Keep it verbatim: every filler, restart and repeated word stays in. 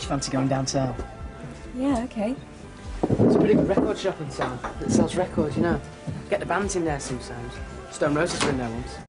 Fancy going downtown? Yeah, okay. It's a pretty good record shop in town that sells records, you know. Get the bands in there sometimes. Stone Roses were in there once.